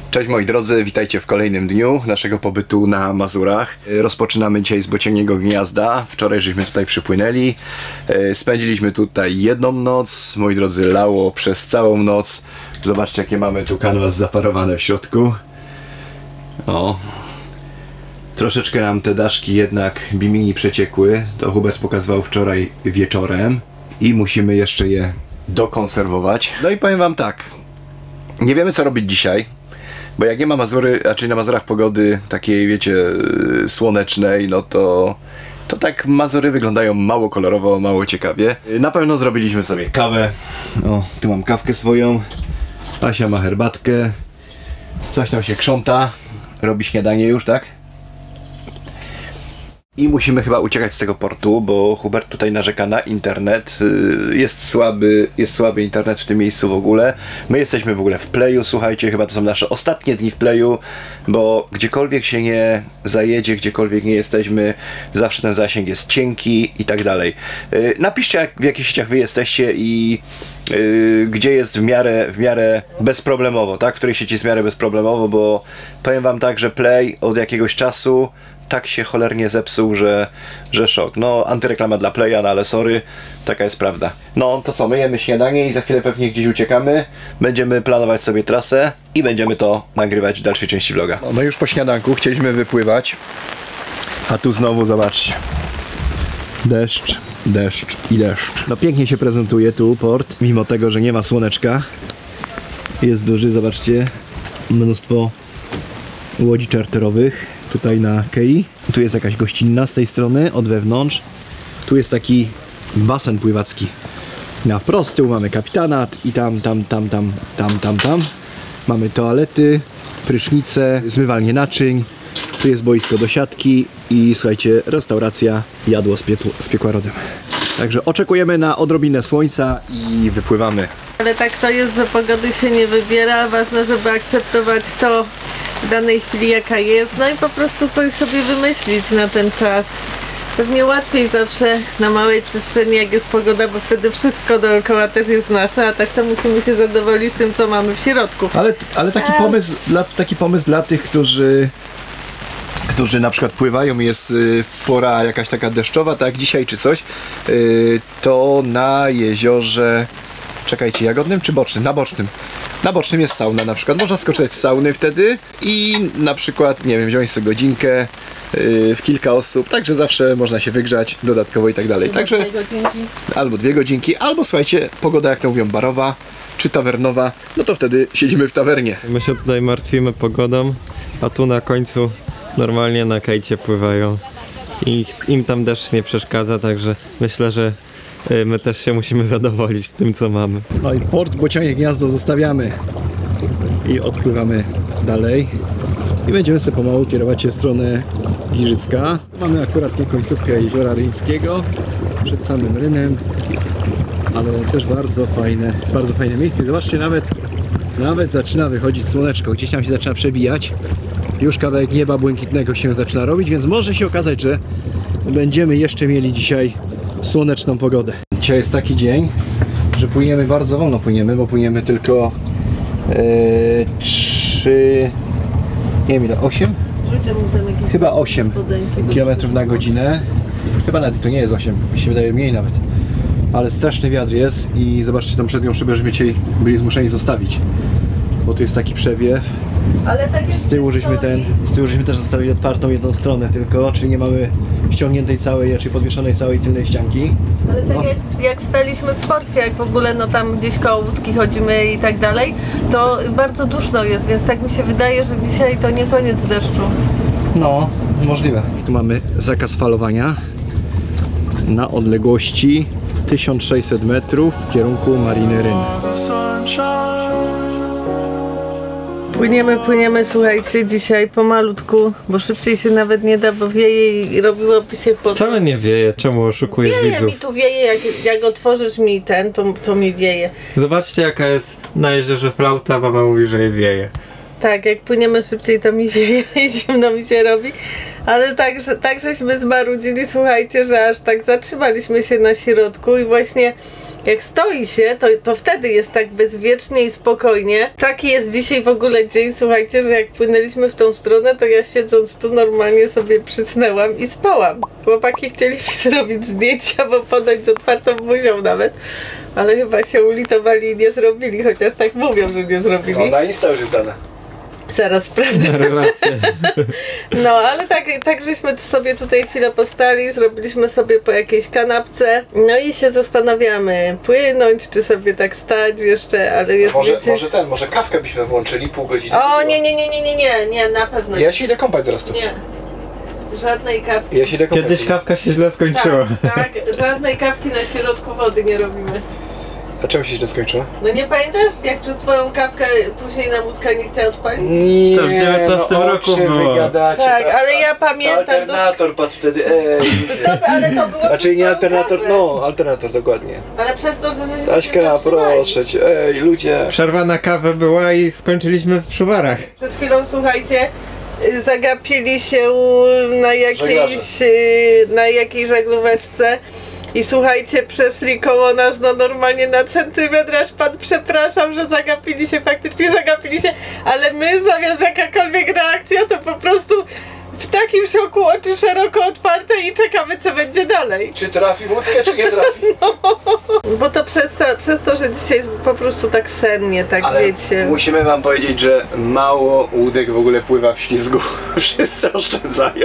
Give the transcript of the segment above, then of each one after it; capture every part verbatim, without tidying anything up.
Cześć moi drodzy, witajcie w kolejnym dniu naszego pobytu na Mazurach. Rozpoczynamy dzisiaj z Bocianiego Gniazda. Wczoraj żeśmy tutaj przypłynęli. Spędziliśmy tutaj jedną noc. Moi drodzy, lało przez całą noc. Zobaczcie, jakie mamy tu kanwas zaparowane w środku. O. Troszeczkę nam te daszki jednak bimini przeciekły. To Hubert pokazywał wczoraj wieczorem. I musimy jeszcze je dokonserwować. No i powiem wam tak. Nie wiemy, co robić dzisiaj. Bo jak nie ma Mazury, raczej na Mazurach pogody takiej, wiecie, słonecznej, no to to tak Mazury wyglądają mało kolorowo, mało ciekawie. Na pewno zrobiliśmy sobie kawę. O, tu mam kawkę swoją. Asia ma herbatkę. Coś tam się krząta. Robi śniadanie już, tak? I musimy chyba uciekać z tego portu, bo Hubert tutaj narzeka na internet. Jest słaby, jest słaby internet w tym miejscu w ogóle. My jesteśmy w ogóle w Playu, słuchajcie, chyba to są nasze ostatnie dni w Playu, bo gdziekolwiek się nie zajedzie, gdziekolwiek nie jesteśmy, zawsze ten zasięg jest cienki i tak dalej. Napiszcie, jak, w jakich sieciach wy jesteście i Yy, gdzie jest w miarę, w miarę bezproblemowo, tak? W której sieci jest w miarę bezproblemowo, bo powiem wam tak, że Play od jakiegoś czasu tak się cholernie zepsuł, że, że szok. No, antyreklama dla Playa, no ale sorry, taka jest prawda. No, to co, my jemy śniadanie i za chwilę pewnie gdzieś uciekamy. Będziemy planować sobie trasę i będziemy to nagrywać w dalszej części vloga. No, my już po śniadanku chcieliśmy wypływać, a tu znowu zobaczcie. Deszcz, deszcz i deszcz. No pięknie się prezentuje tu port, mimo tego, że nie ma słoneczka. Jest duży, zobaczcie, mnóstwo łodzi czarterowych tutaj na kei. Tu jest jakaś gościnna z tej strony, od wewnątrz. Tu jest taki basen pływacki. Na wprost tyłu mamy kapitanat i tam, tam, tam, tam, tam, tam, tam. Mamy toalety, prysznice, zmywalnie naczyń. Tu jest boisko do siatki i słuchajcie, restauracja, jadło z, z piekła rodem. Także oczekujemy na odrobinę słońca i wypływamy. Ale tak to jest, że pogody się nie wybiera, ważne, żeby akceptować to w danej chwili jaka jest, no i po prostu coś sobie wymyślić na ten czas. Pewnie łatwiej zawsze na małej przestrzeni, jak jest pogoda, bo wtedy wszystko dookoła też jest nasze, a tak to musimy się zadowolić z tym, co mamy w środku. Ale, ale taki, pomysł dla, taki pomysł dla tych, którzy którzy na przykład pływają, jest y, pora jakaś taka deszczowa, tak jak dzisiaj czy coś, y, to na jeziorze, czekajcie, jagodnym czy bocznym? Na bocznym. Na bocznym jest sauna na przykład, można skoczyć z sauny wtedy i na przykład, nie wiem, wziąć sobie godzinkę y, w kilka osób, także zawsze można się wygrzać dodatkowo i tak dalej. Także dwie godzinki. Albo dwie godzinki, albo słuchajcie, pogoda jak to mówią barowa czy tawernowa, no to wtedy siedzimy w tawernie. My się tutaj martwimy pogodą, a tu na końcu normalnie na kajcie pływają i im tam deszcz nie przeszkadza, także myślę, że my też się musimy zadowolić tym, co mamy. No i port Bocianie Gniazdo zostawiamy i odpływamy dalej i będziemy sobie pomału kierować się w stronę Giżycka. Mamy akurat nie końcówkę Jeziora Ryńskiego przed samym Rynem, ale też bardzo fajne, bardzo fajne miejsce. Zobaczcie, nawet nawet zaczyna wychodzić słoneczko, gdzieś tam się zaczyna przebijać. Już kawałek nieba błękitnego się zaczyna robić, więc może się okazać, że będziemy jeszcze mieli dzisiaj słoneczną pogodę. Dzisiaj jest taki dzień, że płyniemy bardzo wolno, płyniemy, bo płyniemy tylko trzy, nie wiem ile, osiem? Chyba osiem kilometrów na godzinę. Chyba nawet to nie jest osiem, mi się wydaje mniej nawet. Ale straszny wiatr jest i zobaczcie tą przednią szybę, żeśmy dzisiaj byli zmuszeni zostawić. Bo tu jest taki przewiew. Ale tak z tyłu żeśmy ten, z tyłu żeśmy też zostawili otwartą jedną stronę tylko, czyli nie mamy ściągniętej całej, czy podwieszonej całej tylnej ścianki. Ale tak no. jak, jak staliśmy w porcie, jak w ogóle no tam gdzieś koło łódki chodzimy i tak dalej, to bardzo duszno jest, więc tak mi się wydaje, że dzisiaj to nie koniec deszczu. No, możliwe. Tu mamy zakaz falowania na odległości tysiąc sześćset metrów w kierunku Mariny Ryn. Płyniemy, płyniemy, słuchajcie, dzisiaj pomalutku, bo szybciej się nawet nie da, bo wieje i robiłoby się chłodno. Wcale nie wieje, czemu oszukujesz widzów? Wieje mi tu wieje, jak, jak otworzysz mi ten, to, to mi wieje. Zobaczcie, jaka jest na jeziorze flauta, mama mówi, że jej wieje. Tak, jak płyniemy szybciej, to mi wieje i zimno mi się robi. Ale tak, że, tak żeśmy zmarudzili, słuchajcie, że aż tak zatrzymaliśmy się na środku i właśnie jak stoi się, to, to wtedy jest tak bezwiecznie i spokojnie. Taki jest dzisiaj w ogóle dzień, słuchajcie, że jak płynęliśmy w tą stronę, to ja siedząc tu normalnie sobie przysnęłam i spałam. Chłopaki chcieli mi zrobić zdjęcia, bo podać z otwartą buzią nawet, ale chyba się ulitowali i nie zrobili, chociaż tak mówią, że nie zrobili. No na Insta już jest dane. Zaraz sprawdzę. Relacje. No, ale tak, tak żeśmy sobie tutaj chwilę postali, zrobiliśmy sobie po jakiejś kanapce, no i się zastanawiamy, płynąć, czy sobie tak stać jeszcze, ale jest, Może, wiecie... może ten, może kawkę byśmy włączyli, pół godziny. O, nie, nie, nie, nie, nie, nie, nie, na pewno nie. Ja się idę kąpać zaraz tu. Nie. Żadnej kawki. Ja się idę kąpać. Kiedyś kawka się źle skończyła. Tak, tak, żadnej kawki na środku wody nie robimy. A czemu się źle skończyło? No nie pamiętasz, jak przez swoją kawkę później nam łódka nie chciała odpalić? Nie, To w dziewiętnastym no, roku oczy było. wygadacie, Tak, ta- ale ja ta pamiętam... Alternator patrz wtedy, ej. To, ale to było Znaczy przez nie swoją alternator, kawę. no alternator, dokładnie. Ale przez to, że żeśmy się Taśka, zatrzymali. proszę cię, ej ludzie. Przerwa na kawę była i skończyliśmy w szuwarach. Przed chwilą, słuchajcie, y, zagapili się na jakiejś, Żeglarze. y, na jakiejś żaglóweczce i słuchajcie, przeszli koło nas no normalnie na centymetr, aż pan przepraszam, że zagapili się, faktycznie zagapili się, ale my zamiast jakakolwiek reakcja, to po prostu w takim szoku, oczy szeroko otwarte i czekamy, co będzie dalej. Czy trafi wódkę, czy nie trafi? Bo to przez to, przez to że dzisiaj jest po prostu tak sennie, tak Ale wiecie. musimy wam powiedzieć, że mało łódek w ogóle pływa w ślizgu. Wszyscy oszczędzają.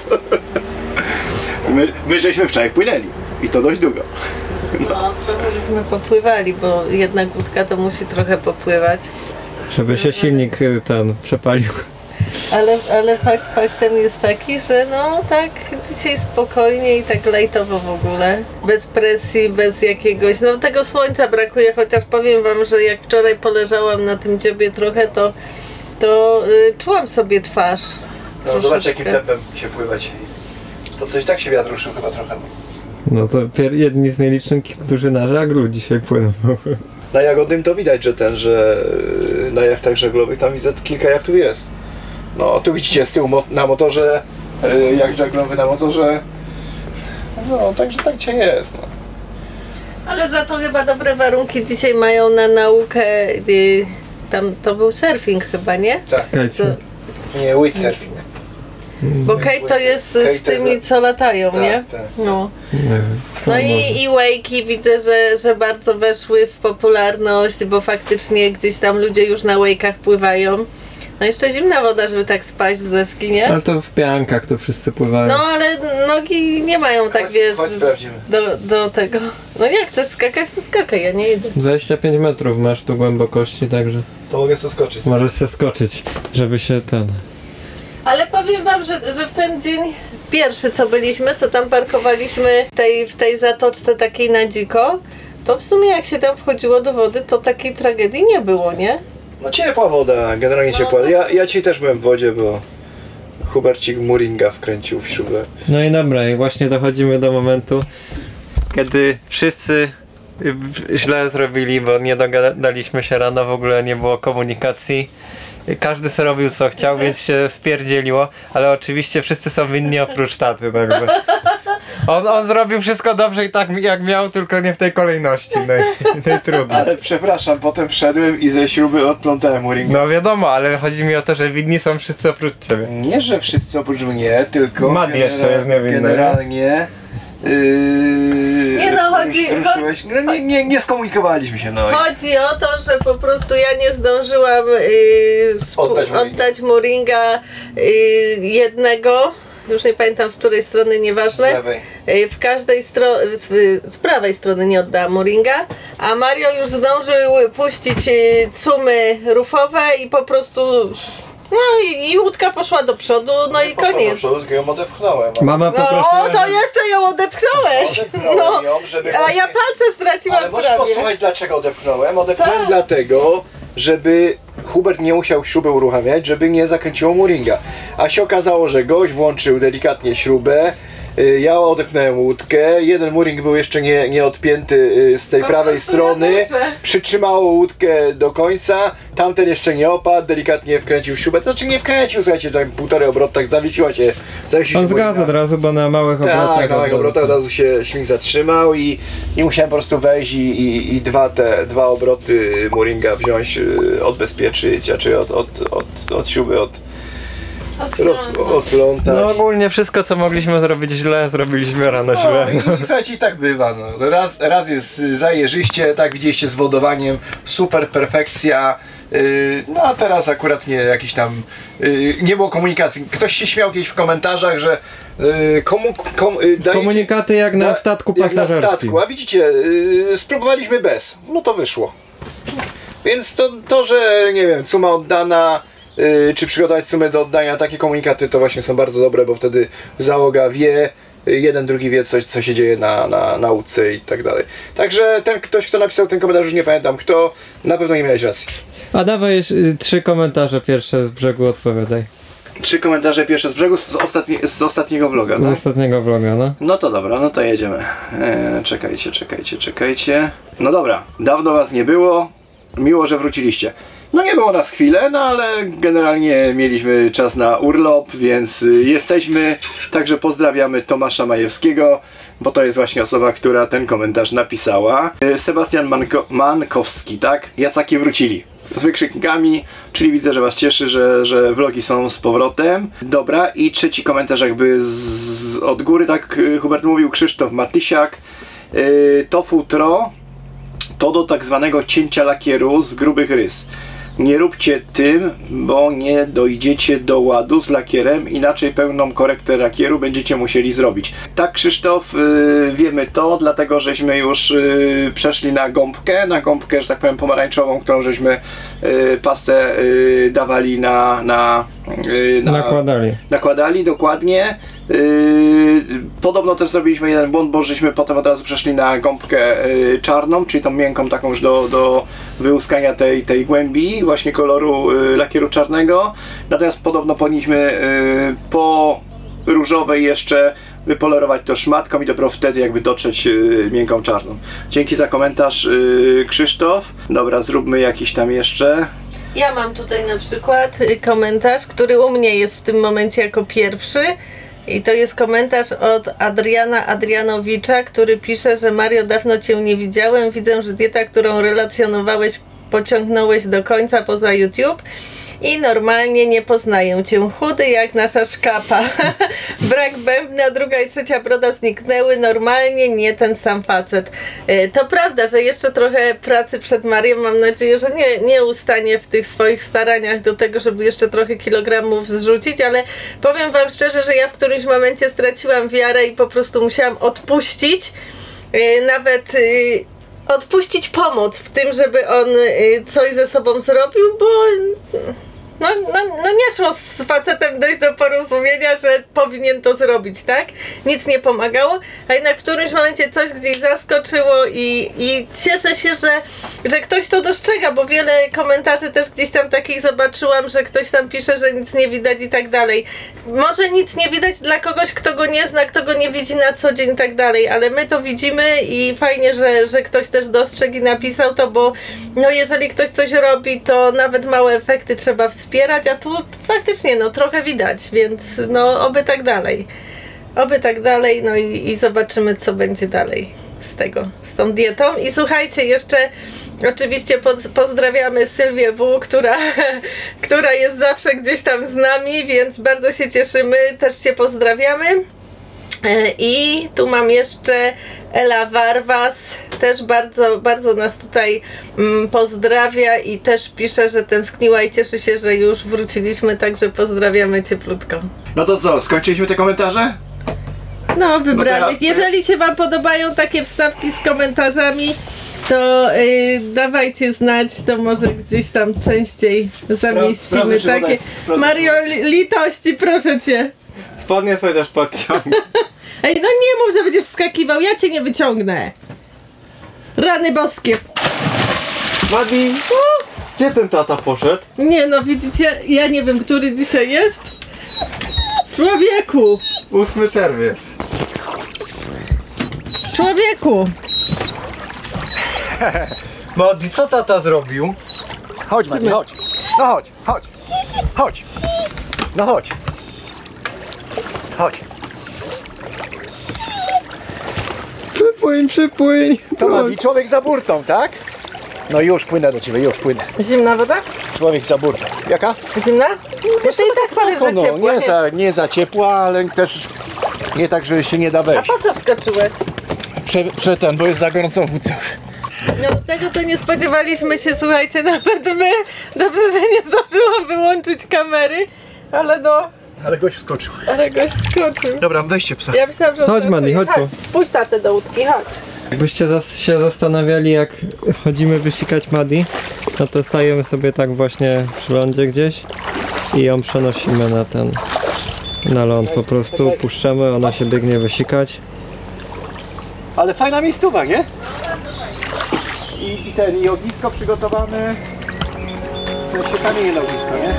My, my żeśmy wczoraj płynęli i to dość długo. No, trochę żeśmy popływali, bo jedna łódka to musi trochę popływać. Żeby się silnik y, ten przepalił. Ale, ale fakt faktem jest taki, że no tak dzisiaj spokojnie i tak lajtowo w ogóle. Bez presji, bez jakiegoś... No tego słońca brakuje, chociaż powiem wam, że jak wczoraj poleżałam na tym dziobie trochę, to, to y, czułam sobie twarz. No zobacz Troszeczkę. jakim tempem się pływa dzisiaj. To coś tak się wiatr ruszył chyba trochę. No to pier- jedni z nielicznych, którzy na żaglu dzisiaj płyną. Na Jagodnym to widać, że ten, że na jachtach żaglowych tam widzę kilka jachtów jest. No tu widzicie z tyłu mo na motorze, yy, jacht żaglowy na motorze. No także tak dzisiaj jest. No. Ale za to chyba dobre warunki dzisiaj mają na naukę. Y, tam to był surfing chyba, nie? Tak, Co, nie windsurfing. bo Kate to jest z Kate to tymi, jest- co latają, Tak, nie? tak. No. Nie wiem. No może. i, i wake'i widzę, że, że bardzo weszły w popularność, bo faktycznie gdzieś tam ludzie już na wake'ach pływają. No jeszcze zimna woda, żeby tak spaść z deski, nie? Ale to w piankach to wszyscy pływają. No ale nogi nie mają tak, Chodź, wiesz, chodź sprawdzimy. do, do tego. No jak chcesz skakać, to skakaj, ja nie idę. dwadzieścia pięć metrów masz tu głębokości, także To mogę sobie skoczyć. możesz się skoczyć, żeby się ten... Ale powiem wam, że, że w ten dzień pierwszy co byliśmy, co tam parkowaliśmy w tej, w tej zatoczce takiej na dziko, to w sumie jak się tam wchodziło do wody, to takiej tragedii nie było, nie? No ciepła woda, generalnie No. ciepła. Ja, ja dzisiaj też byłem w wodzie, bo Hubercik Muringa wkręcił w śrubę. No i dobra, i właśnie dochodzimy do momentu, kiedy wszyscy y, źle zrobili, bo nie dogadaliśmy się rano, w ogóle nie było komunikacji. Każdy sobie robił co chciał, więc się spierdzieliło, ale oczywiście wszyscy są winni oprócz taty, także. On, on zrobił wszystko dobrze i tak jak miał, tylko nie w tej kolejności, naj, najtrudniej. Ale przepraszam, potem wszedłem i ze śruby odplątałem Muringa. No wiadomo, ale chodzi mi o to, że winni są wszyscy oprócz ciebie. Nie, że wszyscy oprócz mnie, tylko Mad jeszcze jest niewinny, nie? generalnie yy, Nie no, chodzi- ruszyłeś, no, nie, nie, nie skomunikowaliśmy się, no i Chodzi o to, że po prostu ja nie zdążyłam yy, spu- Oddać Muringa. oddać Muringa yy, jednego, już nie pamiętam z której strony, z nieważne. lewej. Yy, W każdej stronie, z prawej strony nie oddałam Muringa, a Mario już zdążył puścić yy, cumy rufowe i po prostu, no i, i łódka poszła do przodu, no i Poszła do koniec. przodu, tylko ją odepchnąłem. Mama No poprosiła, o, to jeszcze ją odepchnąłeś! Odepchnąłem No, ją, żeby a właśnie- ja palce straciłam Ale możesz prawie. posłuchać, dlaczego odepchnąłem? Odepchnąłem Tak. dlatego, żeby Hubert nie musiał śrubę uruchamiać, żeby nie zakręciło Muringa. A się okazało, że gość włączył delikatnie śrubę, Y, Ja odepnąłem łódkę, jeden mooring był jeszcze nie, nie odpięty y, z tej Po prawej prostu strony, ja muszę. przytrzymało łódkę do końca, tamten jeszcze nie opadł, delikatnie wkręcił śrubę, to znaczy nie wkręcił, słuchajcie, tam półtorej obrotu, tak zawiesiła się, zawiesił On się zgadza mooringa. od razu, bo na małych obrotach... Tak, na małych obrotach od razu się śmig zatrzymał i, i musiałem po prostu wejść i, i, i dwa te dwa obroty mooringa wziąć, y, odbezpieczyć, znaczy od, od, od, od śruby, od, roz, odplątać. No ogólnie wszystko co mogliśmy zrobić źle, zrobiliśmy rano źle. No, i, i słuchajcie, i tak bywa. No. Raz, raz jest zajeżyście, tak widzieliście z wodowaniem, super perfekcja. Yy, no a teraz akurat nie jakiś tam yy, nie było komunikacji. Ktoś się śmiał kiedyś w komentarzach, że yy, komu, kom, yy, dajecie, Komunikaty jak na statku jak na pasażerskim. statku, a widzicie, yy, spróbowaliśmy bez, no to wyszło. Więc to, to że nie wiem, suma oddana, yy, czy przygotować sumę do oddania, takie komunikaty to właśnie są bardzo dobre, bo wtedy załoga wie, jeden, drugi wie coś, co się dzieje na, na, na łódce i tak dalej. Także ten ktoś, kto napisał ten komentarz, już nie pamiętam kto, na pewno nie miałeś racji. A dawaj y, trzy komentarze pierwsze z brzegu, odpowiadaj. Trzy komentarze pierwsze z brzegu z, ostatni, z ostatniego vloga, Z tak? ostatniego vloga, no. No to dobra, no to jedziemy. Eee, czekajcie, czekajcie, czekajcie. No dobra, dawno was nie było, miło, że wróciliście. No nie było nas chwilę, no ale generalnie mieliśmy czas na urlop, więc y, jesteśmy. Także pozdrawiamy Tomasza Majewskiego, bo to jest właśnie osoba, która ten komentarz napisała. Y, Sebastian Manko Mankowski, tak? Jacaki wrócili. Z wykrzyknikami, czyli widzę, że was cieszy, że, że vlogi są z powrotem. Dobra, i trzeci komentarz jakby z, od góry, tak y, Hubert mówił, Krzysztof Matysiak. Y, to futro to do tak zwanego cięcia lakieru z grubych rys. Nie róbcie tym, bo nie dojdziecie do ładu z lakierem, inaczej pełną korektę lakieru będziecie musieli zrobić. Tak, Krzysztof, yy, wiemy to, dlatego żeśmy już yy, przeszli na gąbkę, na gąbkę, że tak powiem, pomarańczową, którą żeśmy yy, pastę yy, dawali na... na, yy, na Nakładali. Nakładali, dokładnie. Yy, podobno też zrobiliśmy jeden błąd, bo żeśmy potem od razu przeszli na gąbkę yy, czarną, czyli tą miękką taką już do, do wyłuskania tej, tej głębi, właśnie koloru yy, lakieru czarnego. Natomiast podobno powinniśmy yy, po różowej jeszcze wypolerować to szmatką i dopiero wtedy jakby dotrzeć yy, miękką czarną. Dzięki za komentarz, yy, Krzysztof. Dobra, zróbmy jakiś tam jeszcze. Ja mam tutaj na przykład y, komentarz, który u mnie jest w tym momencie jako pierwszy. I to jest komentarz od Adriana Adrianowicza, który pisze, że Mario, dawno Cię nie widziałem. Widzę, że dieta, którą relacjonowałeś, pociągnąłeś do końca poza YouTube. I normalnie nie poznaję Cię. Chudy jak nasza szkapa. Brak bębna, druga i trzecia broda zniknęły. Normalnie nie ten sam facet. E, to prawda, że jeszcze trochę pracy przed Mariem. Mam nadzieję, że nie, nie ustanie w tych swoich staraniach do tego, żeby jeszcze trochę kilogramów zrzucić, ale powiem Wam szczerze, że ja w którymś momencie straciłam wiarę i po prostu musiałam odpuścić. E, nawet... E, odpuścić pomoc w tym, żeby on y, coś ze sobą zrobił, bo no, no, no nie szło z facetem dojść do porozumienia, że powinien to zrobić, tak? Nic nie pomagało, a jednak w którymś momencie coś gdzieś zaskoczyło i, i cieszę się, że, że ktoś to dostrzega, bo wiele komentarzy też gdzieś tam takich zobaczyłam, że ktoś tam pisze, że nic nie widać i tak dalej. Może nic nie widać dla kogoś, kto go nie zna, kto go nie widzi na co dzień i tak dalej, ale my to widzimy i fajnie, że, że ktoś też dostrzegł i napisał to, bo no jeżeli ktoś coś robi, to nawet małe efekty trzeba wspierać, a tu faktycznie no trochę widać, więc no oby tak dalej. Oby tak dalej, no i, i zobaczymy, co będzie dalej z tego, z tą dietą. I słuchajcie, jeszcze oczywiście poz, pozdrawiamy Sylwię W., która, która jest zawsze gdzieś tam z nami, więc bardzo się cieszymy, też Cię pozdrawiamy. I tu mam jeszcze Ela Warwas, też bardzo, bardzo nas tutaj mm, pozdrawia i też pisze, że tęskniła i cieszy się, że już wróciliśmy, także pozdrawiamy cieplutko. No to co, skończyliśmy te komentarze? No, wybranych. No ja... Jeżeli się Wam podobają takie wstawki z komentarzami, to yy, dawajcie znać, to może gdzieś tam częściej zamieścimy Spra takie. Mario, litości, proszę Cię. Spodnie sobie też podciągnę. Ej, no nie mów, że będziesz wskakiwał, ja Cię nie wyciągnę. Rany boskie. Madi, gdzie ten tata poszedł? Nie no, widzicie, ja nie wiem, który dzisiaj jest. Człowieku. ósmy czerwiec. Człowieku! Madi, co tata zrobił? Chodź, Madi, chodź. No chodź, chodź. Chodź. No chodź. Chodź. Przypłyń, przypłyń. Co, Madi, człowiek za burtą, tak? No już płynę do ciebie, już płynę. Zimna woda? Człowiek za burtą. Jaka? Zimna? Wiesz, ty i tak powiesz, że No, ciepła. nie za, nie za ciepła, ale też nie tak, że się nie da A wejść. po co wskoczyłeś? Prze, prze ten, bo jest za gorącą wódce. No tego to nie spodziewaliśmy się, słuchajcie, nawet my. Dobrze, że nie zdążyłam wyłączyć kamery, ale no, Ale gość wskoczył. ale gość skoczył. Dobra, weźcie psa. Ja myślałam, że... Chodź, Mandy, chodź tu. Puść tatę do łódki, chodź. Jakbyście zas się zastanawiali, jak chodzimy wysikać Madi, no to stajemy sobie tak właśnie przy lądzie gdzieś i ją przenosimy na ten, na ląd po prostu, puszczamy, ona się biegnie wysikać. Ale fajna miejscowa, nie? I, i ten, i ognisko przygotowane. To się kamienie na ognisko, nie?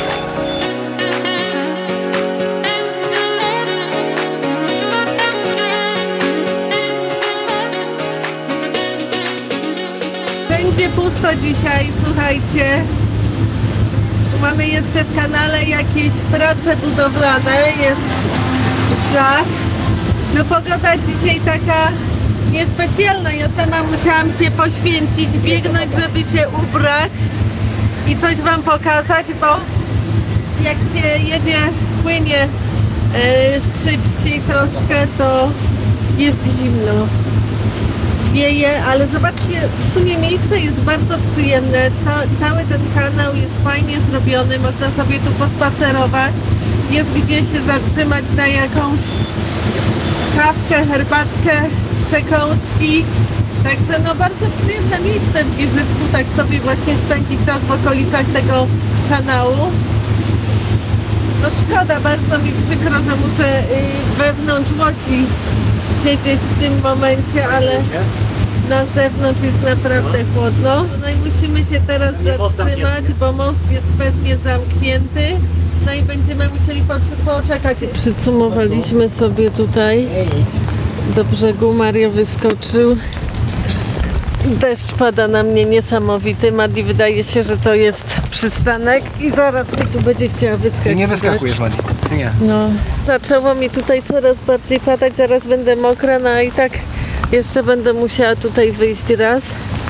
Wszędzie pusto dzisiaj, słuchajcie. Mamy jeszcze w kanale jakieś prace budowlane, jest znak. No pogoda dzisiaj taka niespecjalna, ja sama musiałam się poświęcić, biegnąć, żeby się ubrać i coś wam pokazać, bo jak się jedzie, płynie e, szybciej troszkę, to jest zimno. Wieje, ale zobaczcie, w sumie miejsce jest bardzo przyjemne, Ca cały ten kanał jest fajnie zrobiony, można sobie tu pospacerować, jest gdzie się zatrzymać na jakąś kawkę, herbatkę, przekąski, także no bardzo przyjemne miejsce w Giżycku, tak sobie właśnie spędzić czas w okolicach tego kanału. No szkoda, bardzo mi przykro, że muszę y, wewnątrz łodzi siedzieć w tym momencie, ale na zewnątrz jest naprawdę chłodno. No i musimy się teraz zatrzymać, bo most jest pewnie zamknięty. No i będziemy musieli poczekać. Przycumowaliśmy sobie tutaj do brzegu. Mario wyskoczył. Deszcz pada na mnie niesamowity. Madi, wydaje się, że to jest przystanek i zaraz mi tu będzie chciała wyskakiwać. Nie wyskakujesz, Madi. Nie. No, zaczęło mi tutaj coraz bardziej padać, zaraz będę mokra, no i tak jeszcze będę musiała tutaj wyjść raz.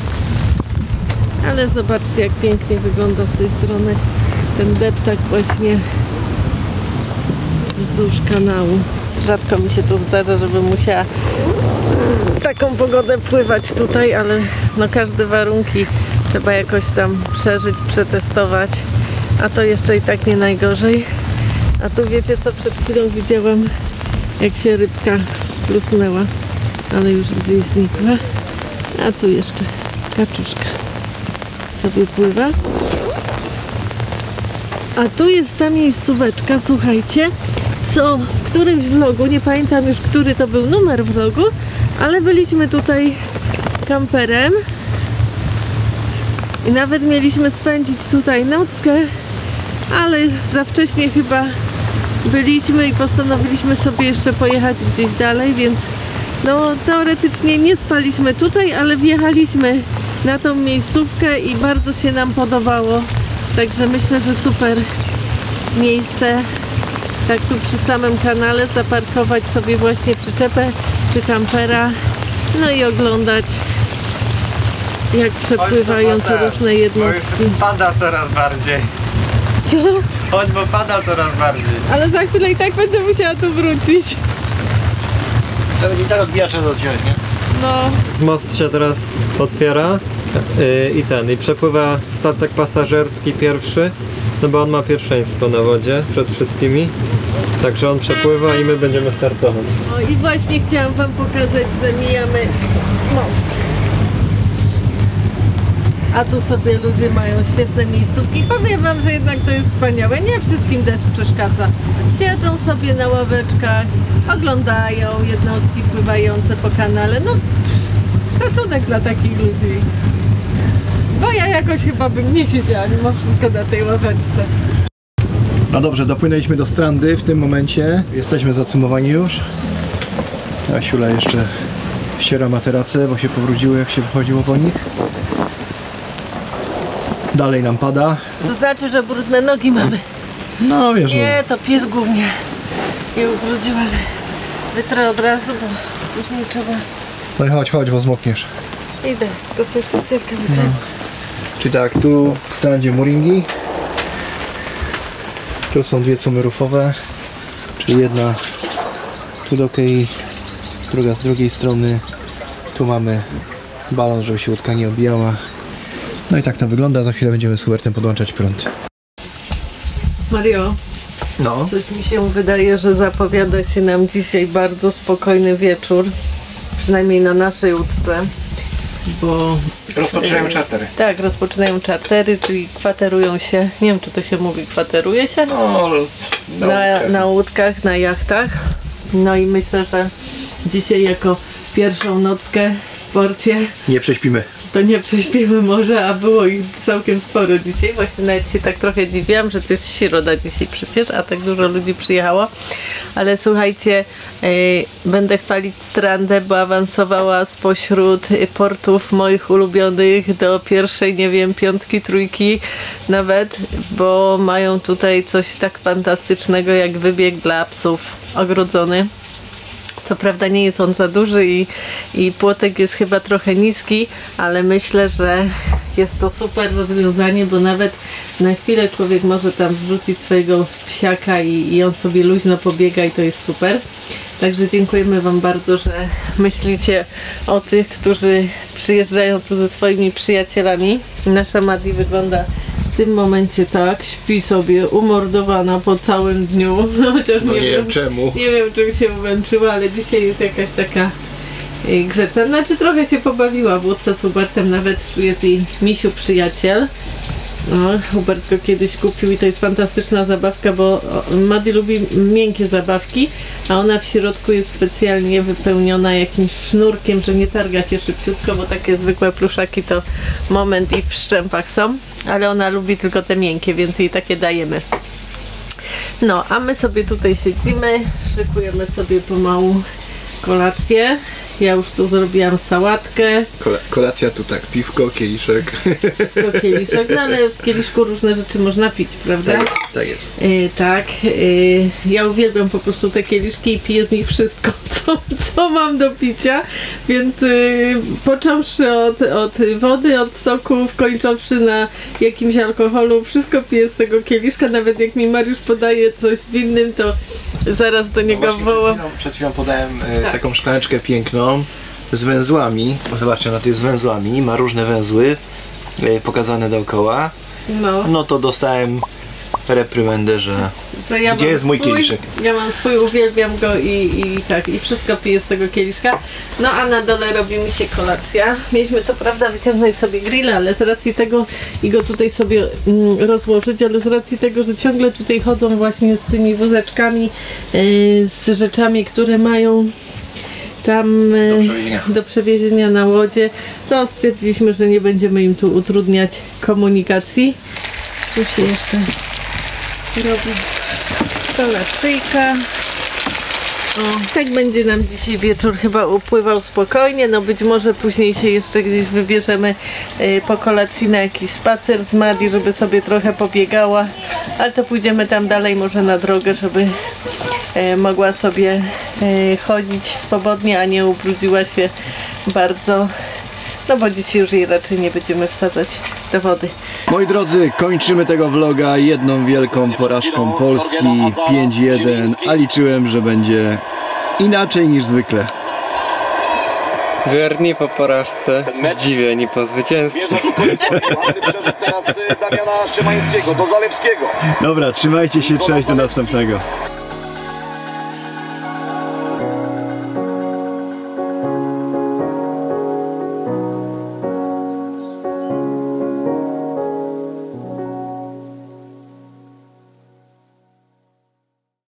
Ale zobaczcie, jak pięknie wygląda z tej strony ten deptak właśnie wzdłuż kanału. Rzadko mi się to zdarza, żebym musiała taką pogodę pływać tutaj, ale no każde warunki trzeba jakoś tam przeżyć, przetestować, a to jeszcze i tak nie najgorzej. A tu wiecie co, przed chwilą widziałam, jak się rybka plusnęła, ale już gdzieś znikła. A tu jeszcze kaczuszka sobie pływa. A tu jest ta miejscóweczka, słuchajcie, co w którymś vlogu, nie pamiętam już, który to był numer vlogu, ale byliśmy tutaj kamperem i nawet mieliśmy spędzić tutaj nockę, ale za wcześnie chyba byliśmy i postanowiliśmy sobie jeszcze pojechać gdzieś dalej, więc no teoretycznie nie spaliśmy tutaj, ale wjechaliśmy na tą miejscówkę i bardzo się nam podobało, także myślę, że super miejsce, tak tu przy samym kanale zaparkować sobie właśnie przyczepę czy kampera, no i oglądać, jak przepływają te różne jednostki. Pada coraz bardziej. Co? Chodź, bo pada coraz bardziej. Ale za chwilę i tak będę musiała tu wrócić. To będzie tak odbijacza do wziąć, nie? No. Most się teraz otwiera yy, i ten, i przepływa statek pasażerski pierwszy, no bo on ma pierwszeństwo na wodzie przed wszystkimi. Także on przepływa i my będziemy startować. O i właśnie chciałam wam pokazać, że mijamy most. A tu sobie ludzie mają świetne miejscówki. Powiem wam, że jednak to jest wspaniałe. Nie wszystkim deszcz przeszkadza. Siedzą sobie na ławeczkach, oglądają jednostki pływające po kanale. No, szacunek dla takich ludzi. Bo ja jakoś chyba bym nie siedziała mimo wszystko na tej ławeczce. No dobrze, dopłynęliśmy do Strandy w tym momencie. Jesteśmy zacumowani już. A Siula jeszcze ściera materace, bo się powróciły jak się wychodziło po nich. Dalej nam pada. To znaczy, że brudne nogi mamy. No wiesz, Nie, to pies głównie je ubrudził, ale wytrę od razu, bo później trzeba... no i chodź, chodź, bo zmokniesz. Idę, tylko sobie jeszcze ścierkę wykręcę. No. Czyli tak, tu w strandzie Mooringi. Tu są dwie cumy rufowe. Czyli jedna tu do kei, druga z drugiej strony. Tu mamy balon, żeby się łódka nie obijała. No i tak to wygląda. Za chwilę będziemy z Hubertem podłączać prąd. Mario, No. coś mi się wydaje, że zapowiada się nam dzisiaj bardzo spokojny wieczór. Przynajmniej na naszej łódce. Bo... Rozpoczynają czartery. Tak, rozpoczynają czartery, czyli kwaterują się, nie wiem czy to się mówi, kwateruje się? No, na, na, na łódkach, na jachtach. No i myślę, że dzisiaj jako pierwszą nockę w porcie nie prześpimy. to nie prześpimy może, a było ich całkiem sporo dzisiaj. Właśnie nawet się tak trochę dziwiłam, że to jest środa dzisiaj przecież, a tak dużo ludzi przyjechało. Ale słuchajcie, yy, będę chwalić Strandę, bo awansowała spośród portów moich ulubionych do pierwszej, nie wiem, piątki, trójki nawet, bo mają tutaj coś tak fantastycznego jak wybieg dla psów ogrodzony. Co prawda nie jest on za duży i, i płotek jest chyba trochę niski, ale myślę, że jest to super rozwiązanie, bo nawet na chwilę człowiek może tam zrzucić swojego psiaka i, i on sobie luźno pobiega i to jest super. Także dziękujemy Wam bardzo, że myślicie o tych, którzy przyjeżdżają tu ze swoimi przyjacielami. Nasza Madi wygląda w tym momencie tak, śpi sobie umordowana po całym dniu, chociaż No nie, nie wiem wiem czemu. Nie wiem czym się umęczyła, ale dzisiaj jest jakaś taka y, grzeczna. Znaczy trochę się pobawiła w łódce z Hubertem, nawet tu jest jej misiu przyjaciel. No, Hubert go kiedyś kupił i to jest fantastyczna zabawka, bo Madi lubi miękkie zabawki, a ona w środku jest specjalnie wypełniona jakimś sznurkiem, że nie targa się szybciutko, bo takie zwykłe pluszaki to moment i w szczępach są, ale ona lubi tylko te miękkie, więc jej takie dajemy. No, a my sobie tutaj siedzimy, szykujemy sobie pomału kolację. Ja już tu zrobiłam sałatkę. Kol kolacja tu tak, piwko, kieliszek. To kieliszek, no ale w kieliszku różne rzeczy można pić, prawda? Tak, tak jest. Yy, tak, yy, ja uwielbiam po prostu te kieliszki i piję z nich wszystko, co, co mam do picia, więc yy, począwszy od, od wody, od soków, kończąwszy na jakimś alkoholu, wszystko piję z tego kieliszka, nawet jak mi Mariusz podaje coś w innym, to zaraz do niego no wołam. Przed chwilą, przed chwilą podałem e, Tak. taką szklaneczkę piękną z węzłami. O, zobaczcie, ona tu jest z węzłami, ma różne węzły e, pokazane dookoła. No. No to dostałem reprymendę, że Że ja gdzie mam jest mój swój, kieliszek? Ja mam swój, uwielbiam go i, i tak, i wszystko piję z tego kieliszka. No a na dole robi mi się kolacja. Mieliśmy co prawda wyciągnąć sobie grilla, ale z racji tego i go tutaj sobie mm, rozłożyć, ale z racji tego, że ciągle tutaj chodzą właśnie z tymi wózeczkami, yy, z rzeczami, które mają tam yy, Do przewiezienia. do przewiezienia na łodzie, to stwierdziliśmy, że nie będziemy im tu utrudniać komunikacji. Tu się jeszcze robi kolacyjka. O, tak będzie nam dzisiaj wieczór chyba upływał spokojnie, no być może później się jeszcze gdzieś wybierzemy y, po kolacji na jakiś spacer z Madi, żeby sobie trochę pobiegała, ale to pójdziemy tam dalej może na drogę, żeby y, mogła sobie y, chodzić swobodnie, a nie ubrudziła się bardzo, no bo dzisiaj już jej raczej nie będziemy wsadzać do wody. Moi drodzy, kończymy tego vloga jedną wielką porażką Polski pięć jeden, a liczyłem, że będzie inaczej niż zwykle. Wierni po porażce, zdziwieni po zwycięstwie. Zmierza do końca. Ładny przerzut teraz Damiana Szymańskiego do Zalewskiego. Dobra, trzymajcie się, cześć, do następnego.